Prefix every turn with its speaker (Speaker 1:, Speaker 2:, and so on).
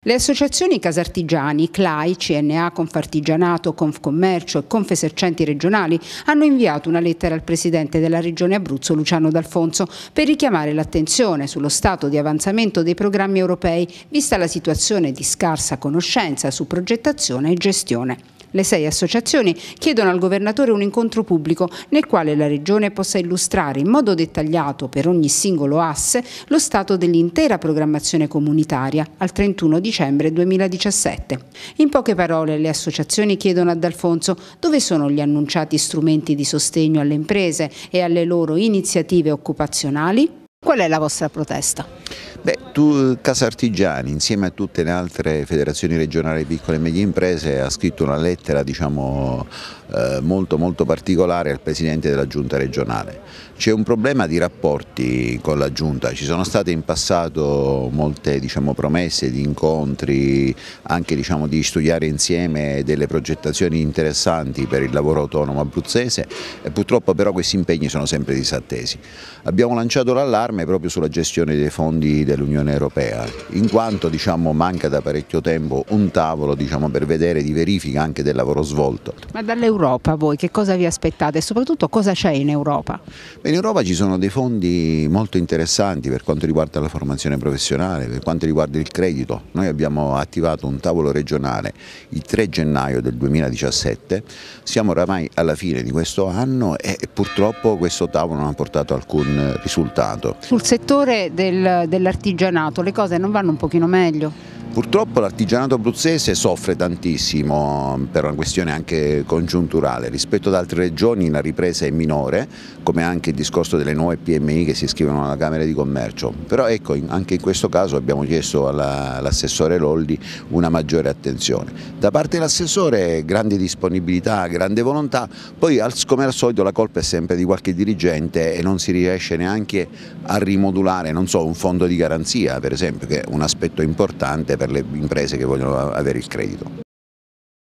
Speaker 1: Le associazioni Casartigiani, CLAI, CNA, Confartigianato, Confcommercio e Confesercenti regionali hanno inviato una lettera al presidente della regione Abruzzo, Luciano D'Alfonso, per richiamare l'attenzione sullo stato di avanzamento dei programmi europei, vista la situazione di scarsa conoscenza su progettazione e gestione. Le 6 associazioni chiedono al governatore un incontro pubblico nel quale la Regione possa illustrare in modo dettagliato per ogni singolo asse lo stato dell'intera programmazione comunitaria al 31 dicembre 2017. In poche parole, le associazioni chiedono a D'Alfonso dove sono gli annunciati strumenti di sostegno alle imprese e alle loro iniziative occupazionali. Qual è la vostra protesta?
Speaker 2: Casartigiani, insieme a tutte le altre federazioni regionali di piccole e medie imprese, ha scritto una lettera molto particolare al Presidente della Giunta regionale. C'è un problema di rapporti con la Giunta, ci sono state in passato molte promesse di incontri, anche di studiare insieme delle progettazioni interessanti per il lavoro autonomo abruzzese e purtroppo però questi impegni sono sempre disattesi. Abbiamo lanciato l'allarme proprio sulla gestione dei fondi dell'Unione Europea, in quanto manca da parecchio tempo un tavolo per vedere di verifica anche del lavoro svolto.
Speaker 1: Ma dall'Europa voi che cosa vi aspettate e soprattutto cosa c'è in Europa?
Speaker 2: In Europa ci sono dei fondi molto interessanti per quanto riguarda la formazione professionale, per quanto riguarda il credito. Noi abbiamo attivato un tavolo regionale il 3 gennaio del 2017, siamo oramai alla fine di questo anno e purtroppo questo tavolo non ha portato alcun risultato.
Speaker 1: Sul settore dell'artigianato le cose non vanno un pochino meglio?
Speaker 2: Purtroppo l'artigianato abruzzese soffre tantissimo per una questione anche congiunturale. Rispetto ad altre regioni la ripresa è minore, come anche il discorso delle nuove PMI che si iscrivono alla Camera di Commercio. Però ecco, anche in questo caso abbiamo chiesto all'assessore Lolli una maggiore attenzione. Da parte dell'assessore grande disponibilità, grande volontà, poi come al solito la colpa è sempre di qualche dirigente e non si riesce neanche a rimodulare, non so, un fondo di garanzia per esempio, che è un aspetto importante per le imprese che vogliono avere il credito.